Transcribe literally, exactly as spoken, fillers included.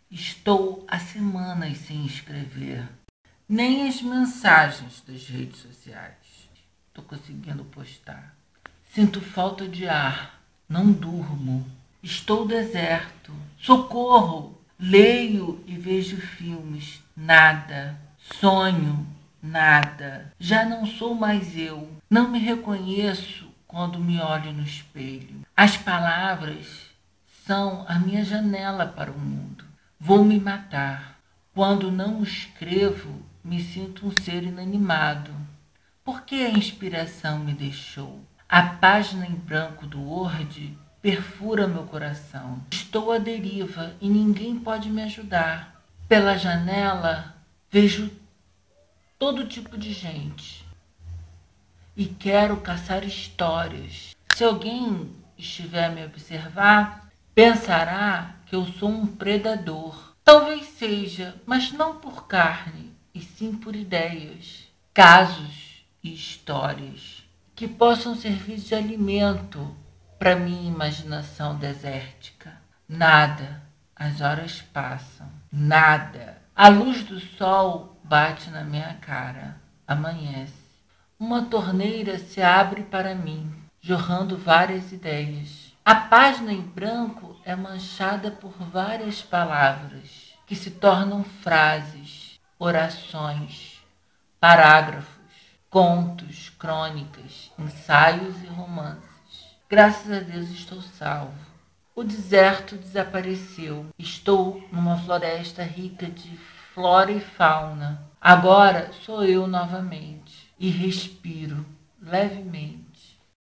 Estou há semanas sem escrever, nem as mensagens das redes sociais estou conseguindo postar. Sinto falta de ar, não durmo, estou deserto. Socorro! Leio e vejo filmes, nada. Sonho, nada. Já não sou mais eu. Não me reconheço quando me olho no espelho. As palavras são a minha janela para o mundo. Vou me matar. Quando não escrevo, me sinto um ser inanimado. Por que a inspiração me deixou? A página em branco do Word perfura meu coração. Estou à deriva e ninguém pode me ajudar. Pela janela vejo todo tipo de gente e quero caçar histórias. Se alguém estiver a me observar, pensará que eu sou um predador. Talvez seja, mas não por carne, e sim por ideias, casos e histórias que possam servir de alimento para minha imaginação desértica. Nada, as horas passam, nada. A luz do sol bate na minha cara, amanhece. Uma torneira se abre para mim, jorrando várias ideias. A página em branco é manchada por várias palavras que se tornam frases, orações, parágrafos, contos, crônicas, ensaios e romances. Graças a Deus estou salvo. O deserto desapareceu. Estou numa floresta rica de flora e fauna. Agora sou eu novamente e respiro levemente.